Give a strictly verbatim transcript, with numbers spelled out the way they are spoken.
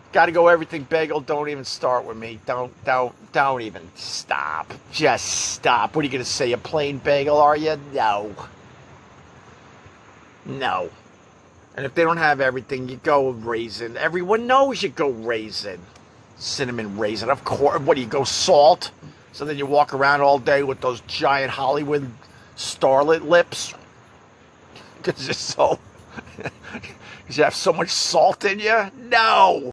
Gotta go everything bagel. Don't even start with me. Don't, don't, don't even stop. Just stop. What are you gonna say? A plain bagel, are you? No. No. And if they don't have everything, you go raisin. Everyone knows you go raisin. Cinnamon raisin. Of course. What do you go salt? So then you walk around all day with those giant Hollywood starlet lips. Because you're so... Because you have so much salt in you? No.